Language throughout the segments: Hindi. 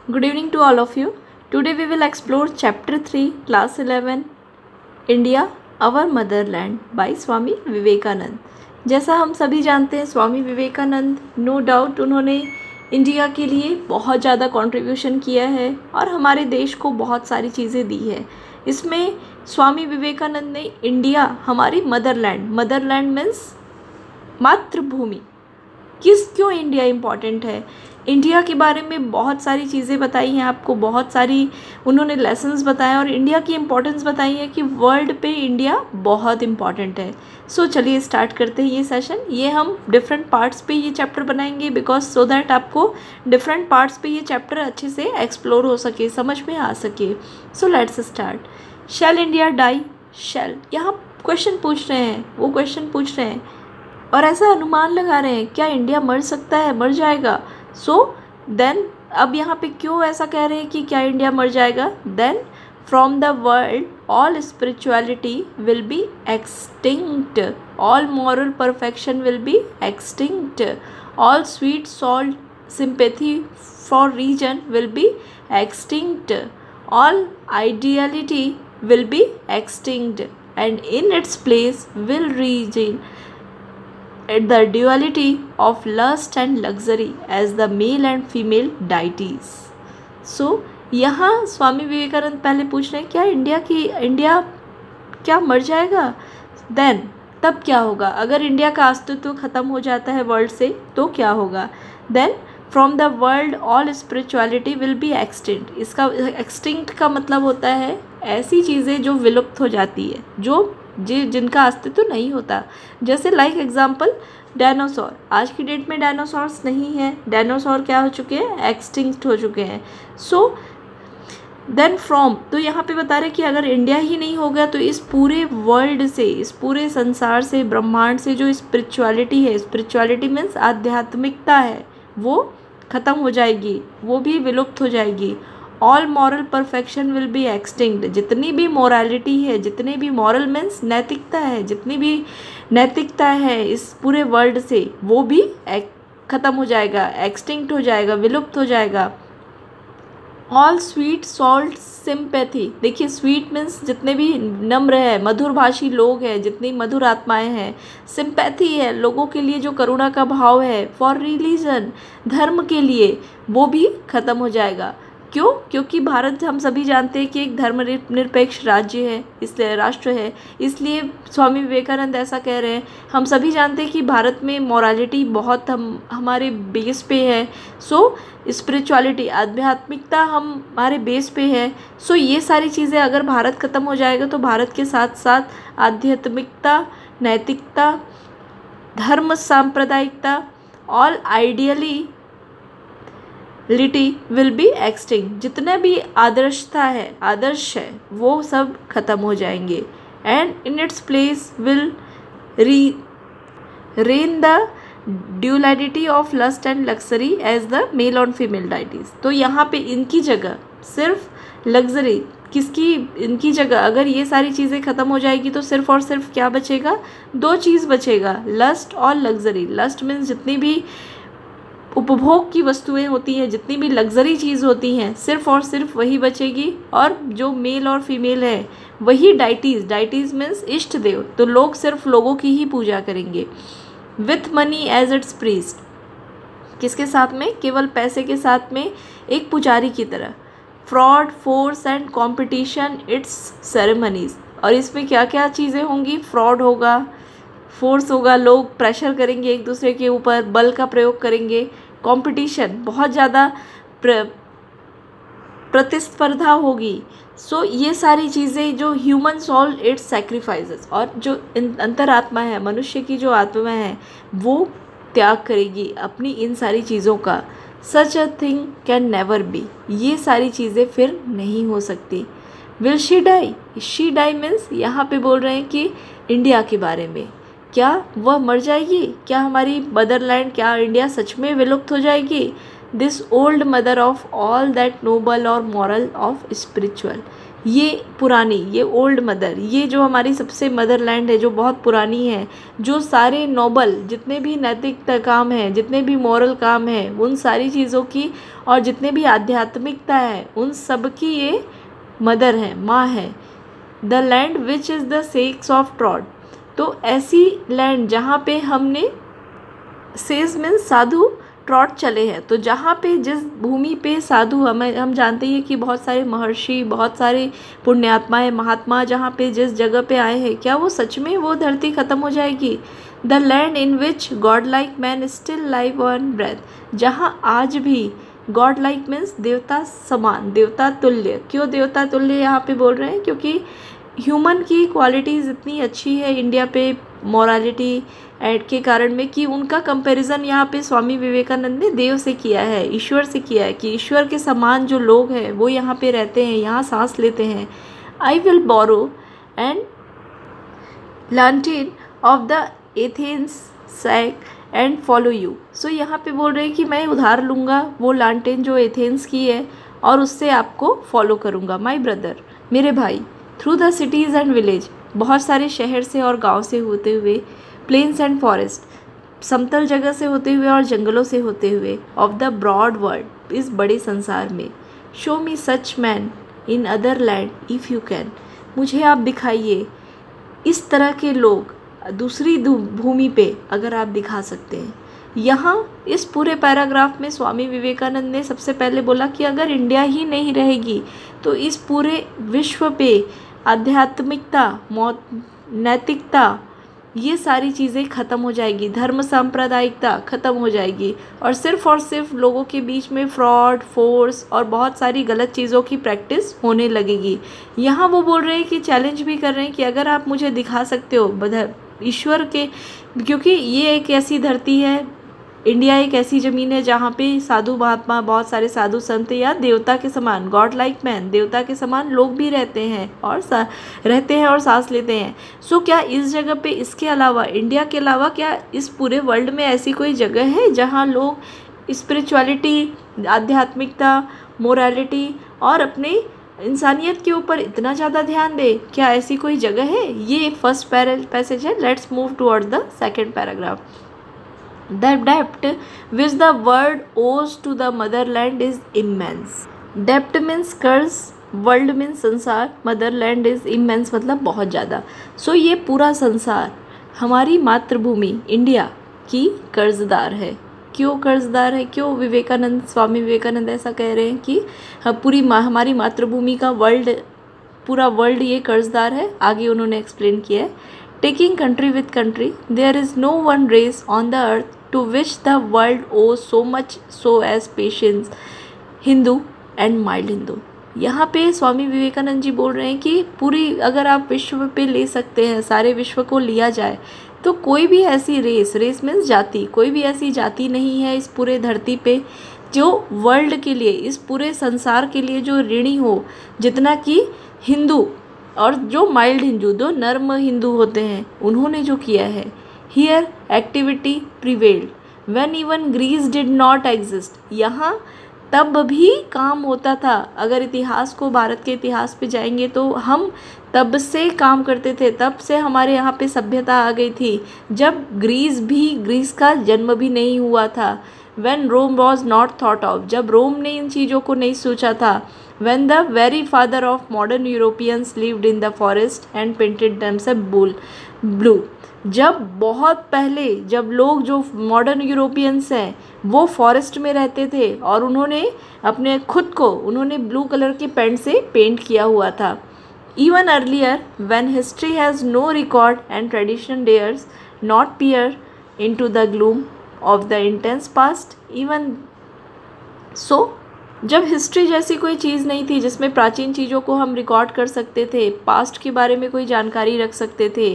Good evening to all of you. Today we will explore Chapter 3, Class 11, India, Our Motherland by Swami Vivekananda. जैसा हम सभी जानते हैं, स्वामी विवेकानंद नो डाउट उन्होंने इंडिया के लिए बहुत ज़्यादा कंट्रीब्यूशन किया है और हमारे देश को बहुत सारी चीज़ें दी है। इसमें स्वामी विवेकानंद ने इंडिया, हमारी मदरलैंड मीन्स मातृभूमि, क्यों इंडिया इम्पॉर्टेंट है, इंडिया के बारे में बहुत सारी चीज़ें बताई हैं आपको, बहुत सारी उन्होंने लेसन्स बताए और इंडिया की इम्पोर्टेंस बताई है कि वर्ल्ड पे इंडिया बहुत इम्पॉर्टेंट है। सो चलिए स्टार्ट करते हैं ये सेशन। ये हम डिफरेंट पार्ट्स पे ये चैप्टर बनाएंगे बिकॉज सो दैट आपको डिफरेंट पार्ट्स पे ये चैप्टर अच्छे से एक्सप्लोर हो सके, समझ में आ सके। So let's start. Shall India die? Shall, यहाँ क्वेश्चन पूछ रहे हैं, वो क्वेश्चन पूछ रहे हैं और ऐसा अनुमान लगा रहे हैं क्या इंडिया मर सकता है, मर जाएगा। सो देन अब यहाँ पे क्यों ऐसा कह रहे हैं कि क्या इंडिया मर जाएगा। Then from the world all spirituality will be extinct, all moral perfection will be extinct, all sweet soul sympathy for reason will be extinct, all ideality will be extinct and in its place will reign the duality of lust and luxury as the male and female deities. So यहाँ स्वामी विवेकानंद पहले पूछ रहे हैं क्या इंडिया क्या मर जाएगा। देन तब क्या होगा, अगर इंडिया का अस्तित्व ख़त्म हो जाता है वर्ल्ड से तो क्या होगा। Then from the world all spirituality will be extinct. इसका एक्सटिंक्ट का मतलब होता है ऐसी चीज़ें जो विलुप्त हो जाती है, जिनका अस्तित्व नहीं होता। जैसे लाइक एग्जांपल डायनासोर, आज की डेट में डायनासोर्स नहीं है, डायनासोर क्या हो चुके हैं, एक्सटिंक्ट हो चुके हैं। सो देन फ्रॉम, तो यहाँ पे बता रहे कि अगर इंडिया ही नहीं होगा तो इस पूरे वर्ल्ड से, इस पूरे संसार से, ब्रह्मांड से जो स्पिरिचुअलिटी है, स्पिरिचुअलिटी मीन्स आध्यात्मिकता है, वो ख़त्म हो जाएगी, वो भी विलुप्त हो जाएगी। All moral perfection will be extinct, जितनी भी मोरालिटी है, जितने भी मॉरल मीन्स नैतिकता है, जितनी भी नैतिकता है इस पूरे वर्ल्ड से वो भी ख़त्म हो जाएगा, एक्सटिंक्ट हो जाएगा, विलुप्त हो जाएगा। ऑल स्वीट सॉल्ट सिंपैथी, देखिए स्वीट मीन्स जितने भी नम्र है, मधुरभाषी लोग हैं, जितनी मधुर आत्माएं हैं। सिंपैथी है लोगों के लिए जो करुणा का भाव है। फॉर रिलीजन, धर्म के लिए, वो भी ख़त्म हो जाएगा। क्यों? क्योंकि भारत हम सभी जानते हैं कि एक धर्मनिरपेक्ष राज्य है, इसलिए राष्ट्र है, इसलिए स्वामी विवेकानंद ऐसा कह रहे हैं। हम सभी जानते हैं कि भारत में मॉरालिटी बहुत हमारे बेस पे है। सो स्पिरिचुअलिटी, आध्यात्मिकता हमारे बेस पे है। सो ये सारी चीज़ें अगर भारत ख़त्म हो जाएगा तो भारत के साथ साथ आध्यात्मिकता, नैतिकता, धर्म सांप्रदायिकता, all ideality will be extinct, जितने भी आदर्श है वो सब खत्म हो जाएंगे। And in its place will reign the duality of lust and luxury as the male and female deities। तो यहाँ पे इनकी जगह सिर्फ लग्जरी, इनकी जगह अगर ये सारी चीज़ें ख़त्म हो जाएगी तो सिर्फ और सिर्फ क्या बचेगा, दो चीज़ बचेगा, लस्ट और लग्जरी। लस्ट मीन्स जितनी भी उपभोग की वस्तुएं होती हैं, जितनी भी लग्जरी चीज़ होती हैं, सिर्फ और सिर्फ वही बचेगी। और जो मेल और फीमेल है वही डाइटीज़ मीन्स इष्ट देव, तो लोग सिर्फ लोगों की ही पूजा करेंगे। With money as its priest, किसके साथ में, केवल पैसे के साथ में, एक पुजारी की तरह। Fraud, force and competition its ceremonies, और इसमें क्या क्या चीज़ें होंगी, फ्रॉड होगा, फोर्स होगा, लोग प्रेशर करेंगे एक दूसरे के ऊपर, बल का प्रयोग करेंगे, कंपटीशन, बहुत ज़्यादा प्रतिस्पर्धा होगी। सो ये सारी चीज़ें जो ह्यूमन सोल इट्स सैक्रिफाइसेस, और जो अंतरात्मा है, मनुष्य की जो आत्मा है वो त्याग करेगी अपनी इन सारी चीज़ों का। Such a thing can never be, ये सारी चीज़ें फिर नहीं हो सकती। Will she die? She die means यहाँ पे बोल रहे हैं कि इंडिया के बारे में, क्या वह मर जाएगी, क्या हमारी मदरलैंड, क्या इंडिया सच में विलुप्त हो जाएगी। This old mother of all that noble और मॉरल ऑफ स्पिरिचुअल, ये पुरानी, ये ओल्ड मदर, ये जो हमारी सबसे मदर लैंड है जो बहुत पुरानी है, जो सारे नोबल जितने भी नैतिक काम हैं, जितने भी मॉरल काम हैं, उन सारी चीज़ों की और जितने भी आध्यात्मिकता है उन सब की ये मदर है, माँ है। The land which is the सेक्स ऑफ ट्रॉड, तो ऐसी लैंड जहाँ पे हमने, सेज मीन्स साधु, ट्रॉट चले हैं, तो जहाँ पे जिस भूमि पे साधु, हम जानते हैं कि बहुत सारे महर्षि, बहुत सारे पुण्यात्माएं, महात्मा जहाँ पे जिस जगह पे आए हैं, क्या वो सच में वो धरती ख़त्म हो जाएगी? The land in which god like man still live on breath, जहाँ आज भी गॉड लाइक मीन्स देवता समान, देवता तुल्य। क्यों देवता तुल्य यहाँ पे बोल रहे हैं? क्योंकि ह्यूमन की क्वालिटीज़ इतनी अच्छी है इंडिया पे मोरालिटी एड के कारण में कि उनका कंपैरिजन यहाँ पे स्वामी विवेकानंद ने देव से किया है, ईश्वर से किया है, कि ईश्वर के समान जो लोग हैं वो यहाँ पे रहते हैं, यहाँ सांस लेते हैं। I will borrow and lantern of the Athens sack and follow you. So यहाँ पे बोल रहे हैं कि मैं उधार लूँगा वो लांटेन जो एथेंस की है और उससे आपको फॉलो करूँगा। माई ब्रदर, मेरे भाई, through the cities and village, बहुत सारे शहर से और गांव से होते हुए, प्लेन्स एंड फॉरेस्ट, समतल जगह से होते हुए और जंगलों से होते हुए, ऑफ द ब्रॉड वर्ल्ड, इस बड़े संसार में, show me such man in other land if you can, मुझे आप दिखाइए इस तरह के लोग दूसरी भूमि पे अगर आप दिखा सकते हैं। यहाँ इस पूरे पैराग्राफ में स्वामी विवेकानंद ने सबसे पहले बोला कि अगर इंडिया ही नहीं रहेगी तो इस पूरे विश्व पे आध्यात्मिकता, नैतिकता, ये सारी चीज़ें ख़त्म हो जाएगी, धर्म सांप्रदायिकता ख़त्म हो जाएगी और सिर्फ लोगों के बीच में फ्रॉड, फोर्स और बहुत सारी गलत चीज़ों की प्रैक्टिस होने लगेगी। यहाँ वो बोल रहे हैं कि चैलेंज भी कर रहे हैं कि अगर आप मुझे दिखा सकते हो ईश्वर के, क्योंकि ये एक ऐसी धरती है, इंडिया एक ऐसी ज़मीन है जहाँ पे साधु महात्मा, बहुत सारे साधु संत या देवता के समान, गॉड लाइक मैन, देवता के समान लोग भी रहते हैं और सांस लेते हैं। सो क्या इस जगह पे, इसके अलावा, इंडिया के अलावा, क्या इस पूरे वर्ल्ड में ऐसी कोई जगह है जहाँ लोग स्पिरिचुअलिटी, आध्यात्मिकता, मोरालिटी और अपने इंसानियत के ऊपर इतना ज़्यादा ध्यान दे? क्या ऐसी कोई जगह है? ये फर्स्ट पैसेज है। Let's move toward the second paragraph. The debt which the world owes to the motherland is immense. Debt means कर्ज, वर्ल्ड मीन्स संसार, मदरलैंड इज़ इमेंस मतलब बहुत ज़्यादा। सो ये पूरा संसार हमारी मातृभूमि इंडिया की कर्जदार है। क्यों कर्जदार है? क्यों स्वामी विवेकानंद ऐसा कह रहे हैं कि हमारी मातृभूमि का पूरा वर्ल्ड ये कर्जदार है? आगे उन्होंने एक्सप्लेन किया है, taking country with country, there is no one race on the earth to which the world owes so much so as patience, Hindu and mild Hindu. यहाँ पे स्वामी विवेकानंद जी बोल रहे हैं कि पूरी, अगर आप विश्व पे ले सकते हैं, सारे विश्व को लिया जाए, तो कोई भी ऐसी रेस मीन्स जाति, कोई भी ऐसी जाति नहीं है इस पूरे धरती पे जो वर्ल्ड के लिए, इस पूरे संसार के लिए जो ऋणी हो जितना कि हिंदू और जो माइल्ड हिंदू, जो नर्म हिंदू होते हैं, उन्होंने जो किया है। Here activity prevailed when even Greece did not exist. यहाँ तब भी काम होता था। अगर इतिहास को, भारत के इतिहास पे जाएंगे तो हम तब से काम करते थे, तब से हमारे यहाँ पे सभ्यता आ गई थी जब ग्रीस का जन्म भी नहीं हुआ था। When Rome was not thought of, जब रोम ने इन चीज़ों को नहीं सोचा था। When the very father of modern Europeans lived in the forest and painted themselves blue, जब बहुत पहले, जब लोग जो मॉडर्न यूरोपियंस हैं वो फॉरेस्ट में रहते थे और उन्होंने अपने खुद को उन्होंने ब्लू कलर के पेंट से पेंट किया हुआ था। Even earlier when history has no record and tradition dares not peer into the gloom of the intense past even so, जब हिस्ट्री जैसी कोई चीज़ नहीं थी जिसमें प्राचीन चीज़ों को हम रिकॉर्ड कर सकते थे, पास्ट के बारे में कोई जानकारी रख सकते थे,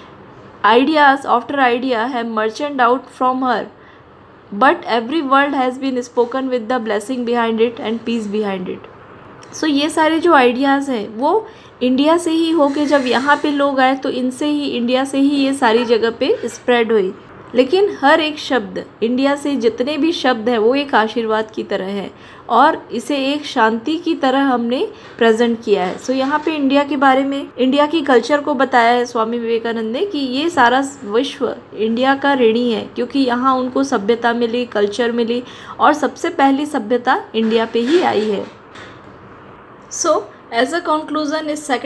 ideas after idea have merged out from her, but every word has been spoken with the blessing behind it and peace behind it. So ये सारे जो आइडियाज़ हैं वो इंडिया से ही होके जब यहाँ पे लोग आए तो इनसे ही, इंडिया से ही ये सारी जगह पे स्प्रेड हुई। लेकिन हर एक शब्द, इंडिया से जितने भी शब्द हैं वो एक आशीर्वाद की तरह है और इसे एक शांति की तरह हमने प्रेजेंट किया है। सो यहाँ पे इंडिया के बारे में, इंडिया की कल्चर को बताया है स्वामी विवेकानंद ने कि ये सारा विश्व इंडिया का ऋणी है, क्योंकि यहाँ उनको सभ्यता मिली, कल्चर मिली और सबसे पहली सभ्यता इंडिया पे ही आई है। सो एज अ कंक्लूजन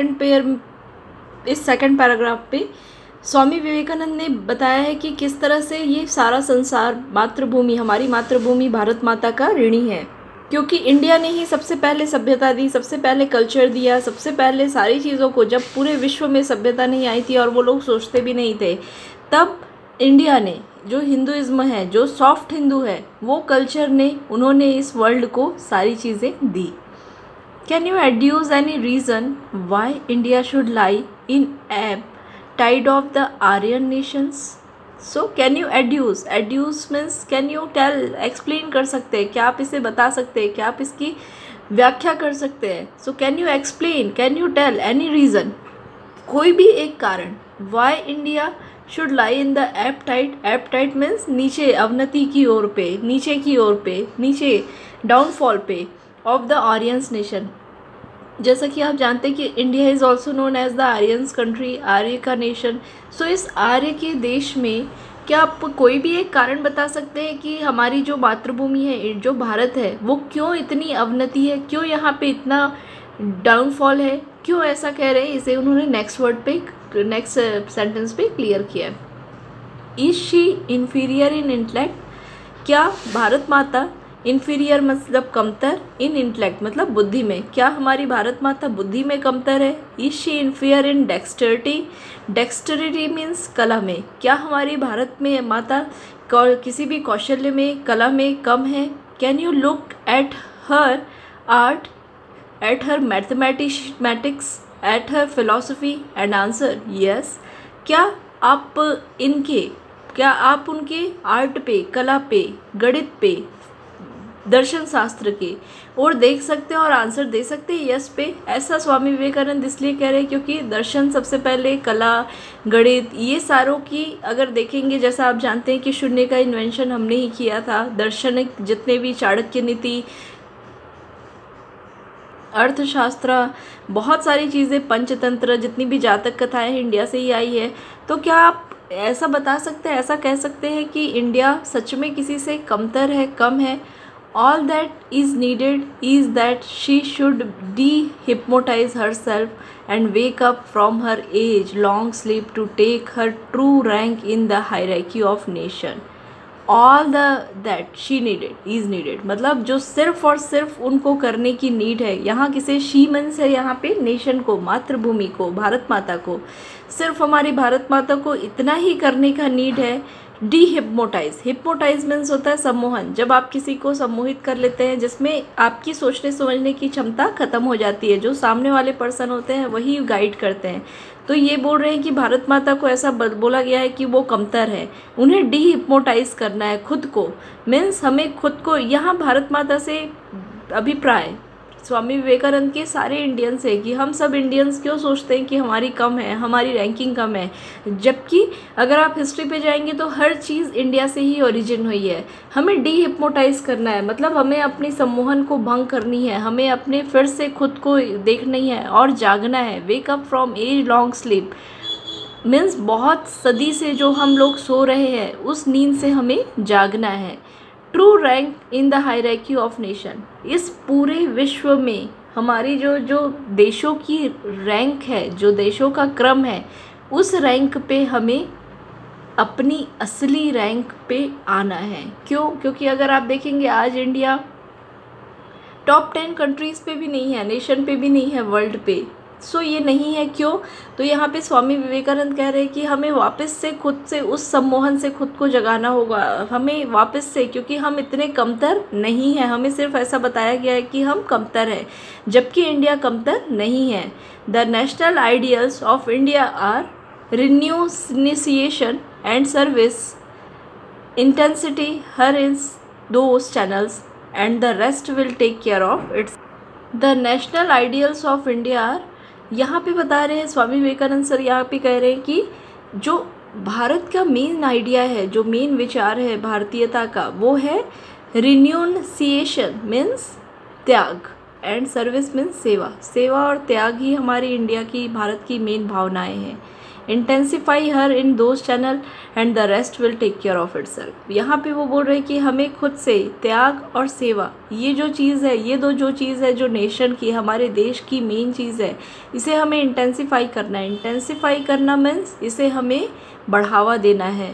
इस सेकंड पैराग्राफ पे स्वामी विवेकानंद ने बताया है कि किस तरह से ये सारा संसार मातृभूमि, हमारी मातृभूमि भारत माता का ऋणी है, क्योंकि इंडिया ने ही सबसे पहले सभ्यता दी, सबसे पहले कल्चर दिया, सबसे पहले सारी चीज़ों को, जब पूरे विश्व में सभ्यता नहीं आई थी और वो लोग सोचते भी नहीं थे, तब इंडिया ने, जो हिंदुइज्म है, जो सॉफ्ट हिंदू है, वो कल्चर ने, उन्होंने इस वर्ल्ड को सारी चीज़ें दी। Can you adduce any reason why India should lie in ebb tide of the Aryan nations? So can you adduce means can you tell, explain कर सकते हैं क्या आप इसे बता सकते हैं, क्या आप इसकी व्याख्या कर सकते हैं? So can you explain, can you tell any reason, कोई भी एक कारण, why India should lie in the ebb tide means नीचे, अवनति की ओर पे, नीचे की ओर पे, नीचे डाउनफॉल पे of the Aryans nation। जैसा कि आप जानते हैं कि India is also known as the Aryans country, Arya का नेशन। सो इस आर्य के देश में क्या आप कोई भी एक कारण बता सकते हैं कि हमारी जो मातृभूमि है, जो भारत है, वो क्यों इतनी अवनति है, क्यों यहाँ पे इतना डाउनफॉल है, क्यों ऐसा कह रहे हैं? इसे उन्होंने नेक्स्ट सेंटेंस पे क्लियर किया है। Is she inferior in intellect? क्या भारत माता इन्फीरियर मतलब कमतर, इन इंटेलेक्ट मतलब बुद्धि में, क्या हमारी भारत माता बुद्धि में कमतर है? Is she inferior in dexterity means कला में, क्या हमारी भारत में माता किसी भी कौशल्य में, कला में कम है? Can you look at her art, at her mathematics, at her philosophy and answer yes? क्या आप उनके आर्ट पे, कला पे, गणित पे, दर्शन शास्त्र के और देख सकते हैं और आंसर दे सकते हैं यस पे? ऐसा स्वामी विवेकानंद इसलिए कह रहे हैं क्योंकि दर्शन सबसे पहले, कला, गणित, ये सारों की अगर देखेंगे, जैसा आप जानते हैं कि शून्य का इन्वेंशन हमने ही किया था। दर्शन जितने भी चाणक्य नीति, अर्थशास्त्र, बहुत सारी चीज़ें, पंचतंत्र, जितनी भी जातक कथाएं हैं इंडिया से ही आई है। तो क्या आप ऐसा बता सकते हैं, ऐसा कह सकते हैं कि इंडिया सच में किसी से कमतर है, कम है? All that is needed is that she should de-hypnotize herself and wake up from her age-long sleep to take her true rank in the hierarchy of nation. All that she needed is needed मतलब जो सिर्फ और सिर्फ उनको करने की नीड है, यहाँ किसे शी मीन्स है, यहाँ पे नेशन को, मातृभूमि को, भारत माता को, सिर्फ हमारी भारत माता को इतना ही करने का नीड है। हिप्नोटाइज मीन्स होता है सम्मोहन, जब आप किसी को सम्मोहित कर लेते हैं, जिसमें आपकी सोचने समझने की क्षमता खत्म हो जाती है, जो सामने वाले पर्सन होते हैं वही गाइड करते हैं। तो ये बोल रहे हैं कि भारत माता को ऐसा बोला गया है कि वो कमतर है, उन्हें हिप्नोटाइज करना है खुद को, मीन्स हमें खुद को, यहाँ भारत माता से अभिप्राय स्वामी विवेकानंद के सारे इंडियंस है कि हम सब इंडियंस क्यों सोचते हैं कि हमारी कम है, हमारी रैंकिंग कम है, जबकि अगर आप हिस्ट्री पे जाएंगे तो हर चीज़ इंडिया से ही ओरिजिन हुई है। हमें हिप्नोटाइज करना है, मतलब हमें अपनी सम्मोहन को भंग करनी है, हमें अपने फिर से खुद को देखनी है और जागना है। Wake up from as long sleep means बहुत सदी से जो हम लोग सो रहे हैं उस नींद से हमें जागना है। True rank in the hierarchy of nation, इस पूरे विश्व में हमारी जो देशों की रैंक है, जो देशों का क्रम है, उस रैंक पे हमें अपनी असली रैंक पे आना है। क्यों? क्योंकि अगर आप देखेंगे आज इंडिया टॉप 10 कंट्रीज़ पे भी नहीं है, नेशन पे भी नहीं है, वर्ल्ड पे। सो ये नहीं है, क्यों? तो यहाँ पे स्वामी विवेकानंद कह रहे हैं कि हमें वापस से खुद से उस सम्मोहन से खुद को जगाना होगा, हमें वापस से, क्योंकि हम इतने कमतर नहीं हैं। हमें सिर्फ ऐसा बताया गया है कि हम कमतर हैं, जबकि इंडिया कमतर नहीं है। The national ideals of India are renunciation and service, intensity her is those channels and the rest will take care of its. The national ideals of India are, यहाँ पे बता रहे हैं स्वामी विवेकानंद सर, यहाँ पे कह रहे हैं कि जो भारत का मेन आइडिया है, जो मेन विचार है भारतीयता का, वो है रिन्यूंसिएशन मीन्स त्याग, एंड सर्विस मीन्स सेवा। सेवा और त्याग ही हमारी इंडिया की, भारत की मेन भावनाएं हैं। Intensify her in those channel and the rest will take care of itself. यहाँ पे वो बोल रहे हैं कि हमें खुद से त्याग और सेवा, ये जो चीज़ है, ये दो जो चीज़ है जो नेशन की, हमारे देश की मेन चीज़ है, इसे हमें इंटेंसिफाई करना है। इंटेंसिफाई करना मीन्स इसे हमें बढ़ावा देना है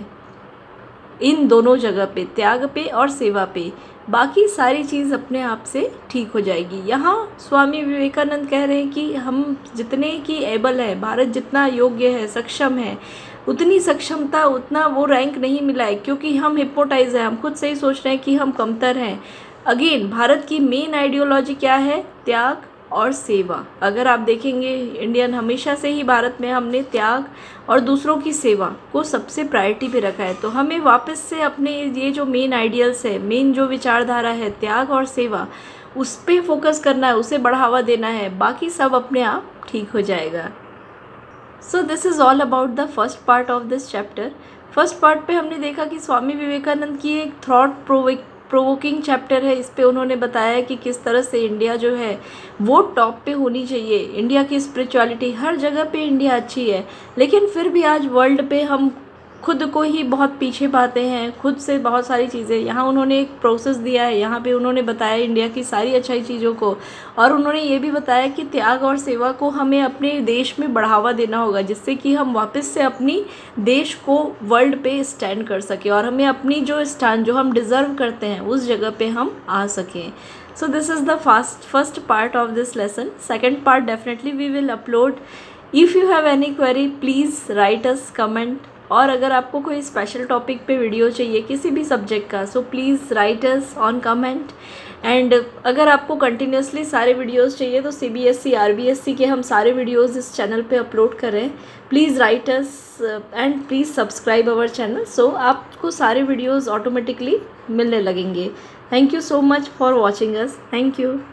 इन दोनों जगह पे, त्याग पे और सेवा पे। बाकी सारी चीज़ अपने आप से ठीक हो जाएगी। यहाँ स्वामी विवेकानंद कह रहे हैं कि हम जितने की एबल है, भारत जितना योग्य है, सक्षम है, उतनी सक्षमता, उतना वो रैंक नहीं मिला है, क्योंकि हम हिप्नोटाइज हैं, हम खुद से ही सोच रहे हैं कि हम कमतर हैं। अगेन भारत की मेन आइडियोलॉजी क्या है? त्याग और सेवा। अगर आप देखेंगे इंडियन हमेशा से ही भारत में हमने त्याग और दूसरों की सेवा को सबसे प्रायोरिटी पे रखा है। तो हमें वापस से अपने ये जो मेन आइडियल्स है, मेन जो विचारधारा है त्याग और सेवा, उस पर फोकस करना है, उसे बढ़ावा देना है, बाकी सब अपने आप ठीक हो जाएगा। So this is all about the first part of this chapter. First part पे हमने देखा कि स्वामी विवेकानंद की एक थॉट प्रोवोकिंग चैप्टर है। इस पे उन्होंने बताया कि किस तरह से इंडिया जो है वो टॉप पे होनी चाहिए। इंडिया की स्पिरिचुअलिटी, हर जगह पे इंडिया अच्छी है, लेकिन फिर भी आज वर्ल्ड पे हम खुद को ही बहुत पीछे पाते हैं, खुद से बहुत सारी चीज़ें। यहाँ उन्होंने एक प्रोसेस दिया है, यहाँ पे उन्होंने बताया इंडिया की सारी अच्छाई चीज़ों को, और उन्होंने ये भी बताया कि त्याग और सेवा को हमें अपने देश में बढ़ावा देना होगा, जिससे कि हम वापस से अपनी देश को वर्ल्ड पे स्टैंड कर सकें और हमें अपनी जो स्थान जो हम डिज़र्व करते हैं उस जगह पे हम आ सकें। So this is the first part of this lesson. Second part definitely we will upload. If you have any query, please write us comment. और अगर आपको कोई स्पेशल टॉपिक पे वीडियो चाहिए किसी भी सब्जेक्ट का, so please write us on comment. And अगर आपको कंटिन्यूसली सारे वीडियोस चाहिए तो CBSE RBSC के हम सारे वीडियोस इस चैनल पे अपलोड करें। Please write us and please subscribe our channel, so आपको सारे वीडियोस ऑटोमेटिकली मिलने लगेंगे। Thank you so much for watching us. Thank you.